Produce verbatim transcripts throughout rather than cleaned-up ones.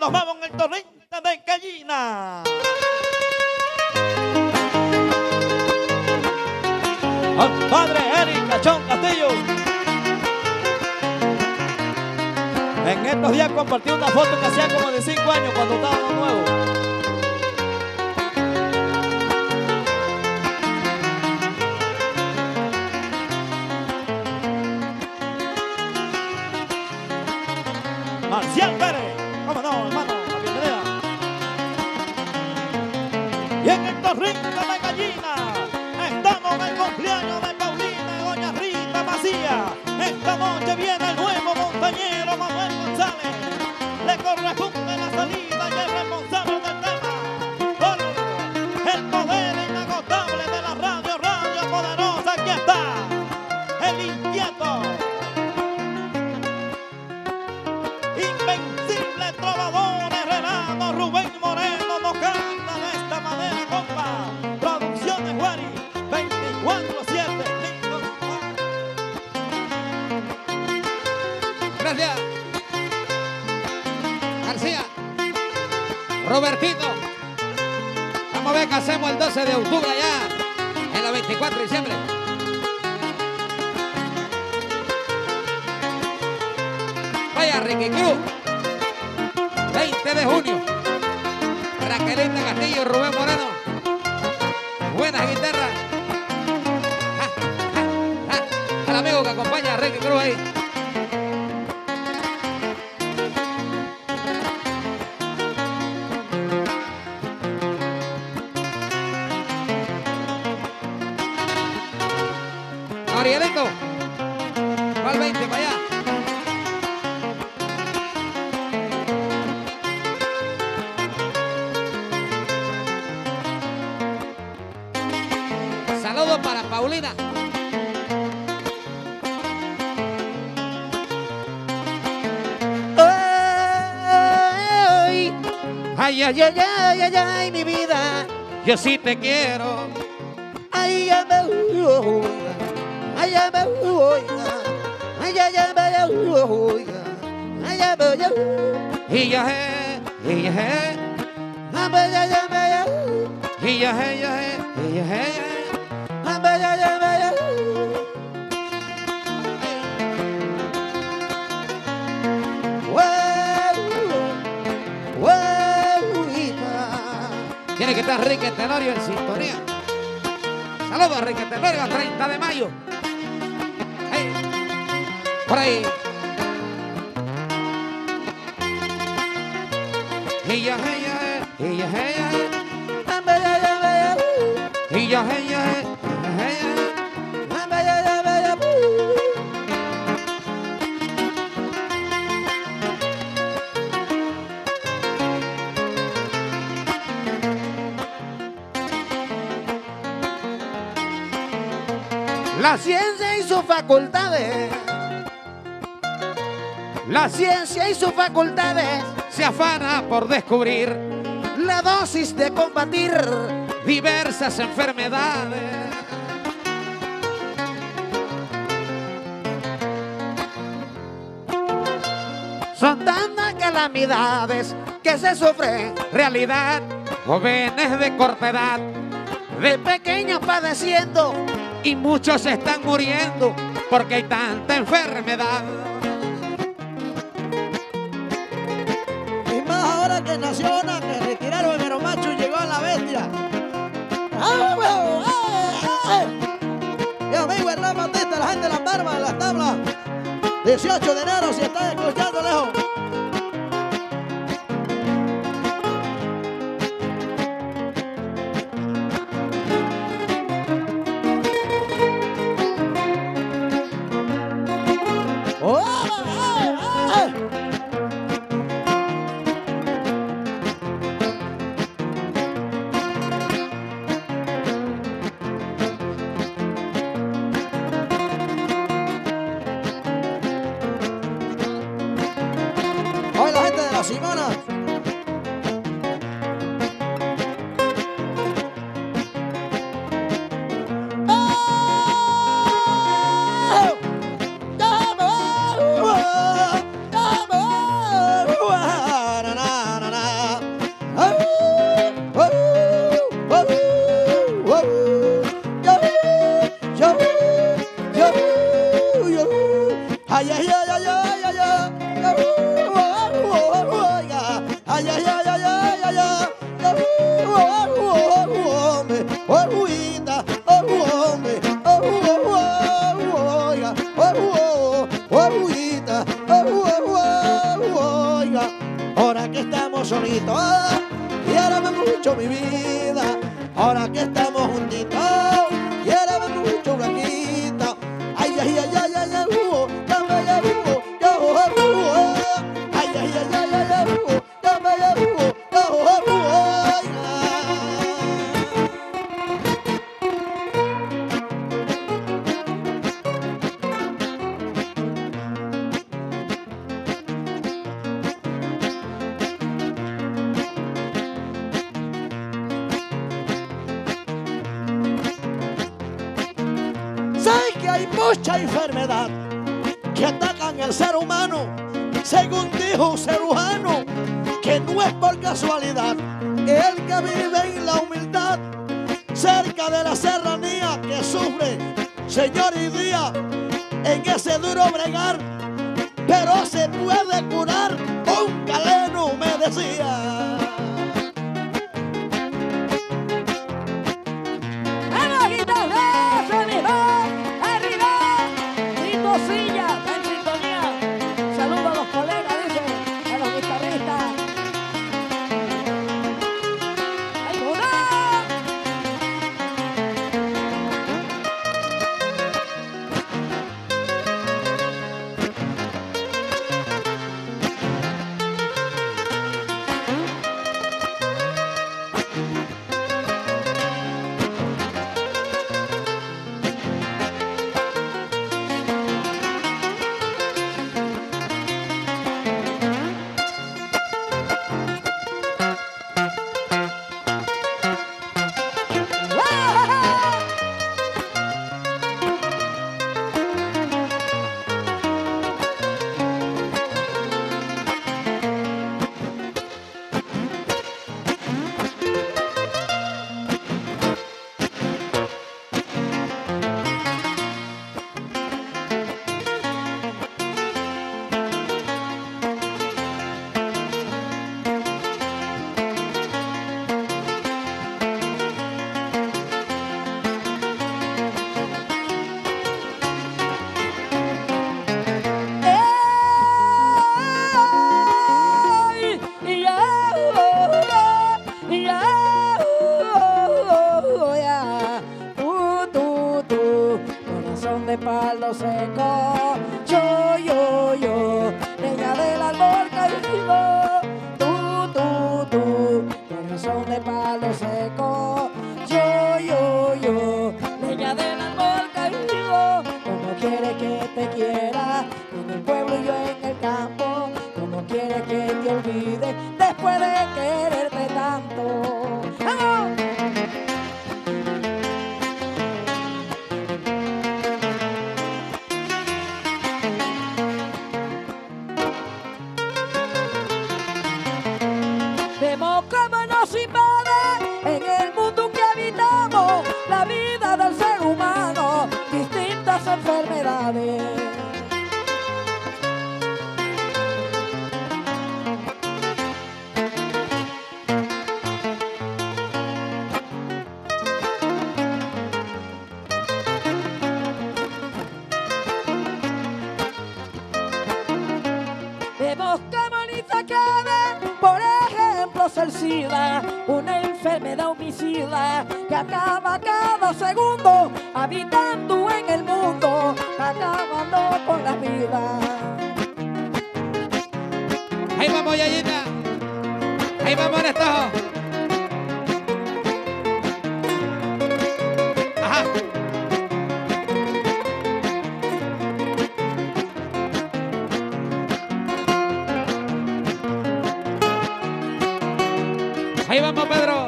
nos vamos en el torrente de gallina. Padre Eric Cachón Castillo. En estos días compartí una foto que hacía como de cinco años cuando estábamos nuevos. Marcial Pérez, cómo no, hermano, la bienvenida. Y en el torrente de gallina estamos en el cumpleaños de Paulina y doña Rita Macías. Esta noche viene el nuevo montañero Manuel González. Le corresponde la salida y el responsable del tema. Por el poder inagotable de la radio, radio poderosa, aquí está el inquieto, invencible trovador herrerano Rubén Moreno. Nos canta de esta manera, compa. Producciones Guari, veinticuatro siete. Gracias. García. Robertito. Vamos a ver qué hacemos el doce de octubre allá, en la veinticuatro de diciembre. Vaya, Ricky Cruz. veinte de junio. Raquelita Castillo y Rubén Moreno. Buenas guitarras. Ah, ah, ah. Al amigo que acompaña a Ricky Cruz ahí. Arielito, va al veinte para allá. Saludos para Paulina. Ay, ay, ay, ay, ay, ay, ay, mi vida, yo sí te quiero. Ay, ay, ay, ay, ay, ay, ay, ay, ay, y ya es, y ya es, y ya es, y ya es. Tiene que estar Enrique Tenorio en sintonía. Saludos a Enrique Tenorio, a treinta de mayo. Hey. Por ahí. Ella, ella, ella, ella, ella, ella, la ciencia y sus facultades, la ciencia y sus facultades se afana por descubrir la dosis de combatir diversas enfermedades. Son tantas calamidades que se sufren realidad, jóvenes de corta edad, de pequeños padeciendo, y muchos están muriendo porque hay tanta enfermedad. Y más ahora que nació una, que retiraron el mero macho y llegó a la bestia. ¡Ah, huevo! ¡Ah! Mi amigo Hernán Batista, la gente de las barbas, de las tablas. dieciocho de enero, si están escuchando lejos. ahora que estamos solitos, quiéreme mucho mi vida, ahora que estamos juntitos, quiéreme mucho Blanquita. Ay, ay, ay, ay, ay, ay, uh, dame, ay, uh, yo, uh, uh, ay, ay, ay, ay, ay, ay, uh, dame, ay, uh, yo, uh, uh, ay, sé que hay mucha enfermedad que atacan al ser humano, según dijo un cirujano, que no es por casualidad. El que vive en la humildad, cerca de la serranía, que sufre, señor y día, en ese duro bregar, pero se puede curar, un galeno me decía. De palo seco, yo, yo, yo, leña del árbol caído, tú, tú, tú, corazón de palo seco, yo, yo, yo, leña del árbol caído, como quiere que te quiera, en el pueblo y yo en el campo, como quiere que te olvide, después de quererte tanto. ¡Vamos! Vemos cómo nos invade en el mundo que habitamos la vida del ser humano, distintas enfermedades. Vemos cómo ni se cabe, por ejemplo, el SIDA, una enfermedad homicida que acaba cada segundo, habitando en el mundo, acabando con la vida. Ahí vamos, Yayita. Ahí vamos, Ernesto. Ajá. Ahí vamos, Pedro.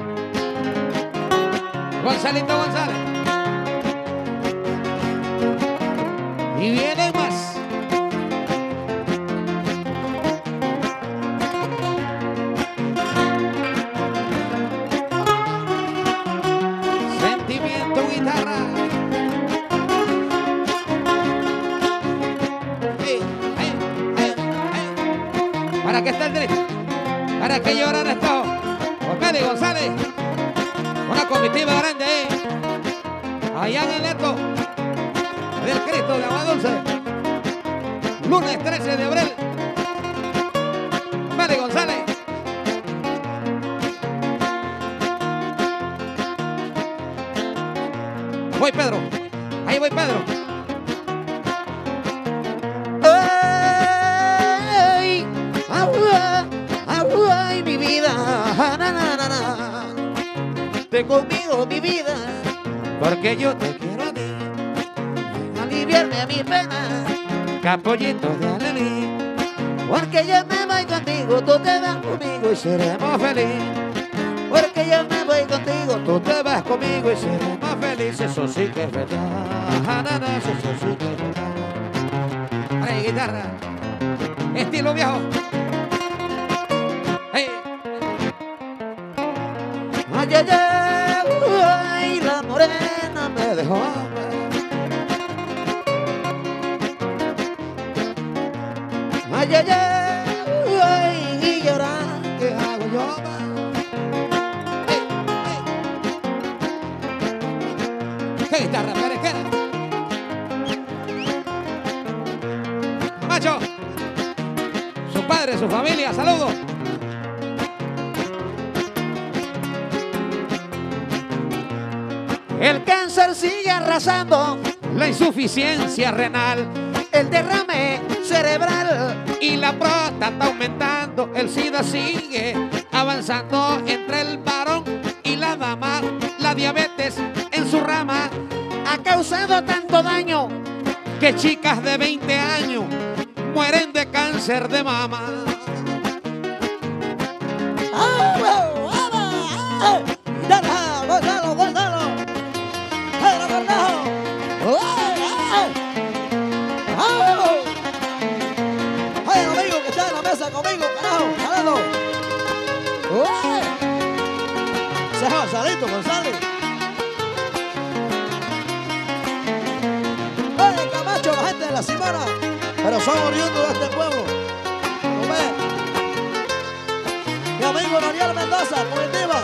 Gonzalito González. Y viene más. Sentimiento, guitarra. Hey, hey, hey, hey. ¿Para qué está el derecho? ¿Para qué lloran estos? Osmedi González, una comitiva grande eh. allá en el Neto del Cristo de Agua Dulce, lunes trece de abril. Vale. Mari González. Voy Pedro, ahí voy Pedro. Ay, agua, agua y mi vida, na, na, na, na. Ven conmigo mi vida, porque yo te quiero a ti, aliviarme a mi pena, capollito de alelí. Porque yo me voy contigo, tú te vas conmigo y seremos felices. Porque yo me voy contigo, tú te vas conmigo y seremos felices. Eso sí que es verdad, na, na, na, eso sí que es verdad. Ay, guitarra, estilo viejo. Hey. Ay, ay, ay, ay, la morena me dejó. Ay, ay, ay, ay, y llorar, ¿qué hago yo? Hey, hey. ¿Qué guitarra perequera? Macho, su padre, su familia, saludos. El cáncer sigue arrasando, La insuficiencia renal el derrame cerebral. y la próstata aumentando. El SIDA sigue avanzando entre el varón y la dama. La diabetes en su rama Ha causado tanto daño que chicas de veinte años mueren de cáncer de mama. Gonzalo, Gonzalo, Gonzalo, Pedro Cornejo. Oye, el amigo que está en la mesa conmigo, carajo, carajo. Ese es Gonzalito, Gonzalo. Oye, Camacho, la gente de la Simona, pero son oriundos de este pueblo. ¿Lo ves? Mi amigo Noriel Mendoza, comitiva.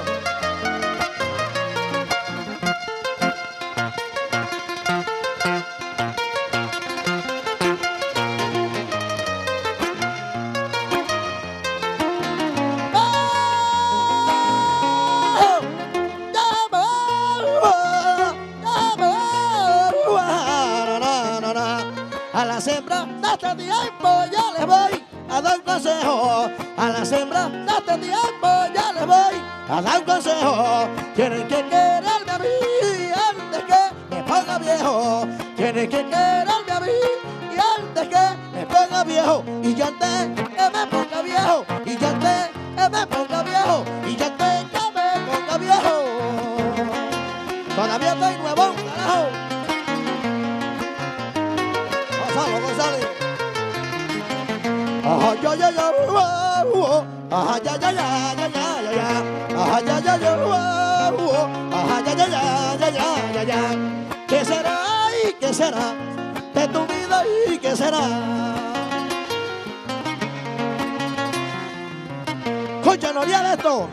A las hembras de este tiempo ya les voy a dar un consejo. A las hembras de este tiempo ya les voy a dar un consejo. Tienen que quererme a mí antes que me ponga viejo. Tienen que quererme a mí y antes que me ponga viejo. Y yo antes que me ponga viejo. Y yo antes que me ponga viejo. Y yo antes que me ponga viejo. Todavía estoy nuevo, carajo. Gonzalo, González. Ajá, ya, ya, ya, ajá, ya, ya, ya, ya, ya, ya, ajá, ya, ya, ya, ajá, ya, ya, ya, ya, ya, ya, ya. ¿Qué será y qué será de tu vida y qué será? Escucha, no olvides esto.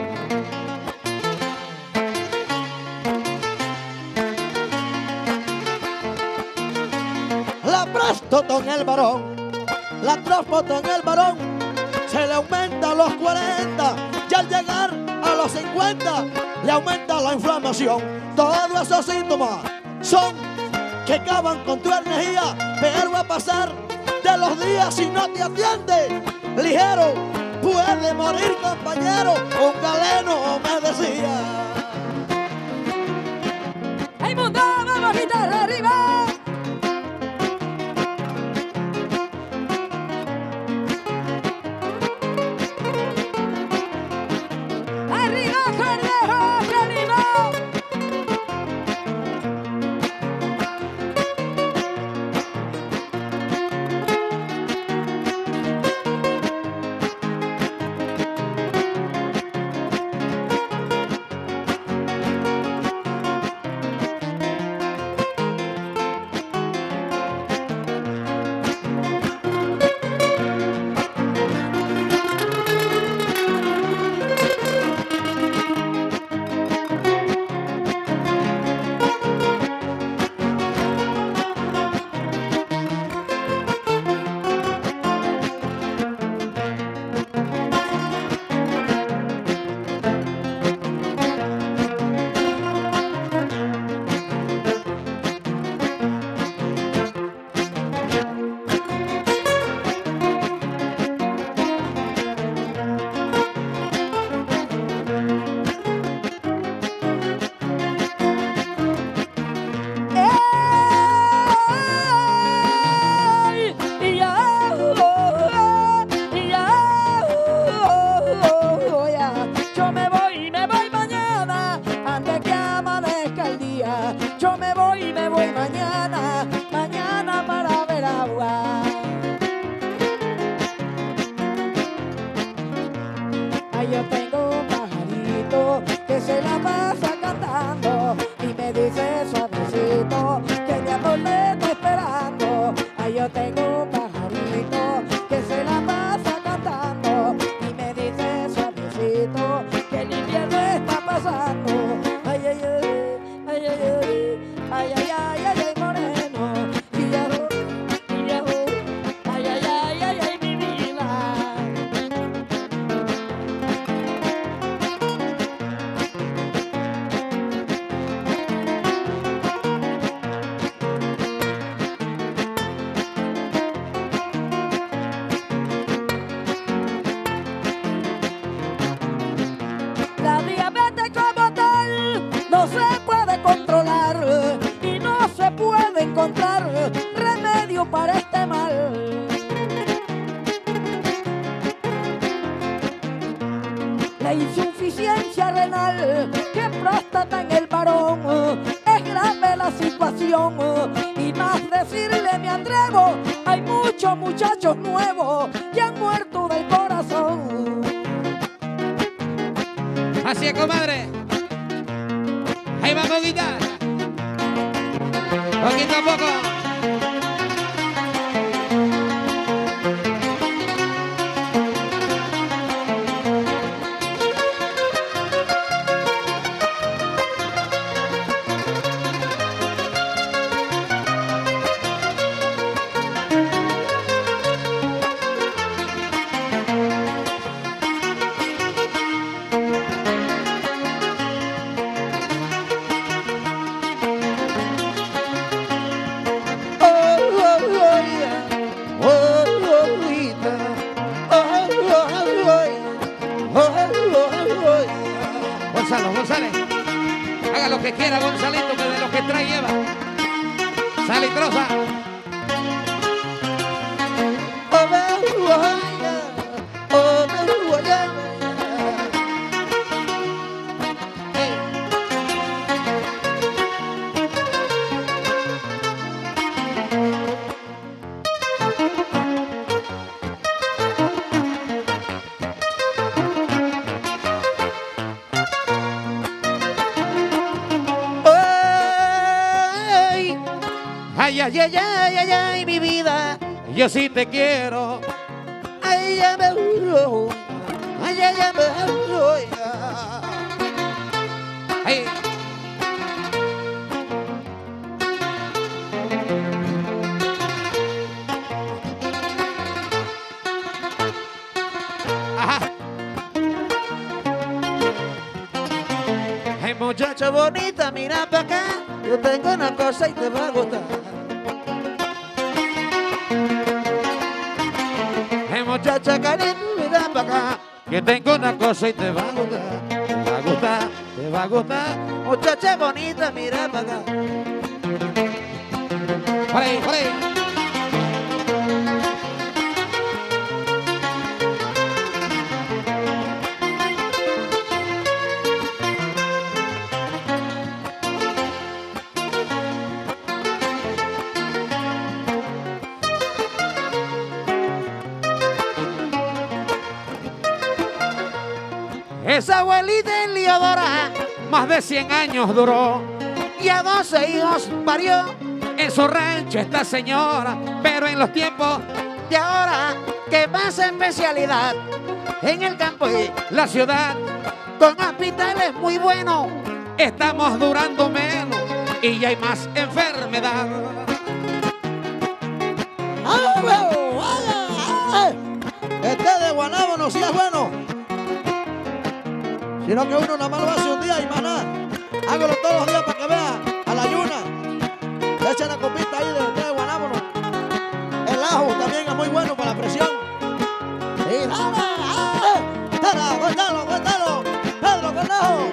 La próstata en el varón, la próstata en el varón se le aumenta a los cuarenta y al llegar a los cincuenta le aumenta la inflamación. Todos esos síntomas son que acaban con tu energía, pero va a pasar de los días si no te atiende. Ligero, puede morir, compañero, un galeno me decía. ¡Hey, mundo, vamos a guitarra arriba! Ay, yo tengo un pajarito que se la pasa cantando y me dice suavecito que mi amor le está esperando. Ay, yo tengo un pajarito que se la pasa cantando y me dice suavecito que el invierno está pasando. Ay, ay, ay, ay, ay, ay, ay, ay, ay, ay, ay, moreno. Y ya voy, y ya voy. Ay, ay, ay, ay, ay, mi vida. La diabetes como tal no se puede controlar y no se puede encontrar remedio para este mal. La insuficiencia renal, que próstata en el varón, es grave la situación y más decirle me atrevo, hay muchos muchachos nuevos que han muerto del corazón. Así es, comadre. Ahí va con guitarra. Poquito a poco. Gonzalo, González, haga lo que quiera, Gonzalito, que de lo que trae lleva. Sale y troza. Ay, ay, ay, ay, ay, ay, mi vida, yo sí te quiero. Ay, ay, ay, ay, ay, ay, ay. Ajá. Ay, muchacha bonita, mira para acá. Yo tengo una cosa y te va a gustar. Hey, muchacha cariño, mira para acá. Que tengo una cosa y te va a gustar. Te va a gustar, te va a gustar. Muchacha bonita, mira para acá. Por ahí, por ahí. Esa abuelita Eliodora más de cien años duró y a doce hijos parió. En su rancho esta señora, pero en los tiempos de ahora, que más especialidad en el campo y la ciudad, con hospitales muy buenos, estamos durando menos y ya hay más enfermedad. Este de Guanabo no sea bueno, sino que uno nada más lo hace un día y más nada. Hágalo todos los días para que vea a la ayuna. Le echen la copita ahí de té de guanábano. El ajo también es muy bueno para la presión. Y nada, ¡ah! ¡Tara, cuéntalo, cuéntalo! ¡Pedro, con el ajo!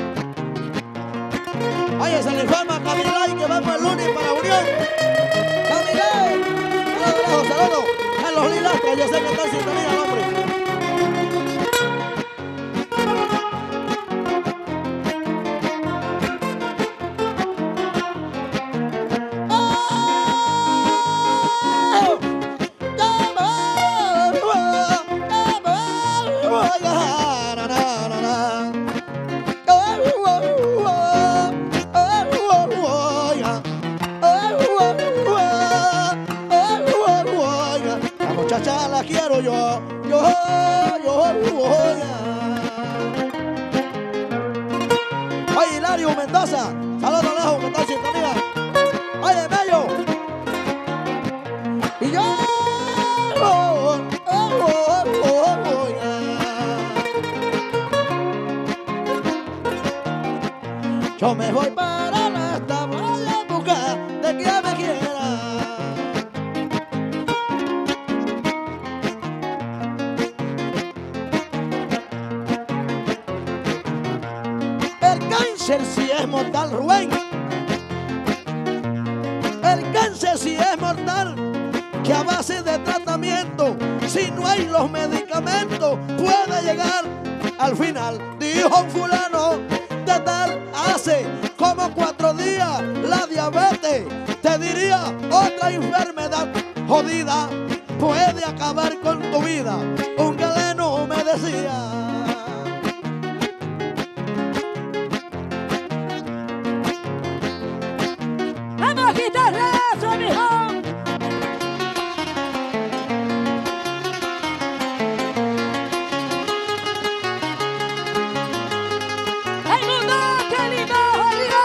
Oye, se le informa a Camilay que vamos el lunes para Unión. ¡Camilay! ¡Saludos, saludos! En los lilas, que yo sé que está en sintonía el hombre. Mendoza. Saludos lejos, que está en sintonía. Oye, Bello. Y yo. Oh, oh, oh, oh, oh, yeah. Yo me voy para la playa en busca de quien me quiera. El cáncer si es mortal, Rubén. El cáncer si es mortal, que a base de tratamiento, si no hay los medicamentos, puede llegar al final. Dijo un fulano de tal hace como cuatro días, la diabetes, te diría otra enfermedad jodida, puede acabar con tu vida. Un galeno me decía. ¡Vamos, guitarrazo, mijo! ¡Ay, mundo, qué lindo, oiga!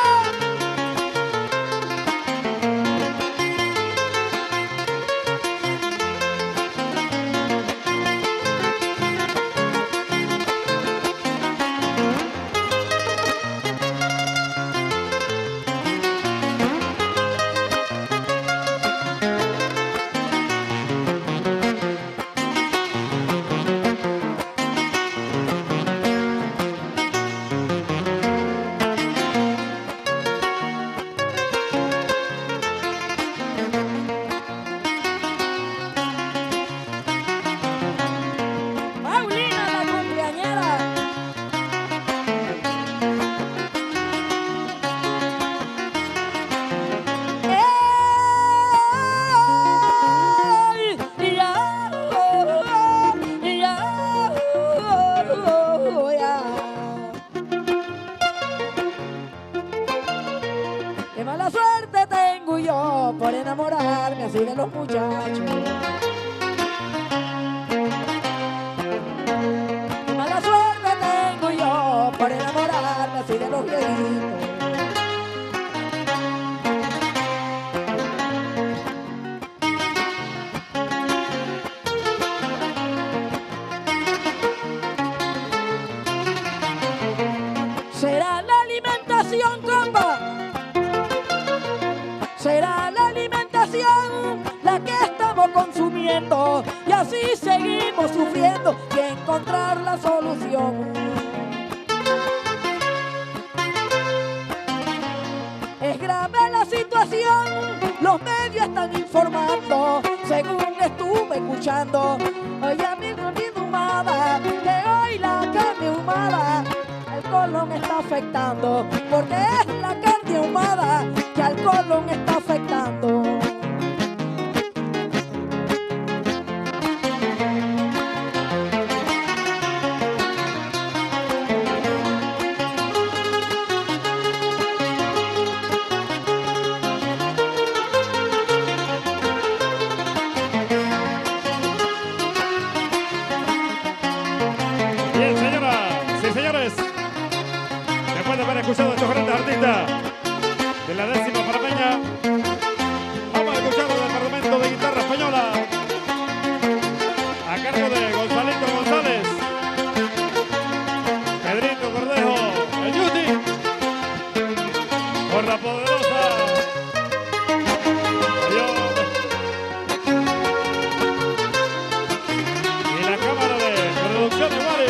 Paulina, la cumpleañera. ¡Ey! Ya, ya, ya. Qué mala suerte tengo yo por enamorarme así de los muchachos. Qué mala suerte tengo yo por enamorarme así de los viejitos. Será la alimentación, compa. Será la alimentación la que estamos consumiendo y así seguimos sufriendo y encontrar la solución. Es grave la situación, los medios están informando, según estuve escuchando. Oye, a mi carne humada, que hoy la carne humada al colon está afectando, porque es la carne ahumada que al colon está afectando. Bien, señoras y señores, después de haber escuchado a estos grandes artistas de la décima parameña, vamos a escuchar el departamento de guitarra española a cargo de Gonzalito González, Pedrito Cordejo, el Yuti, por la poderosa. Adiós. Y la cámara de producción de Wally.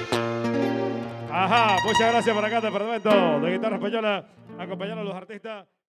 Ajá, muchas gracias por acá, departamento de guitarra española, acompañando a los artistas.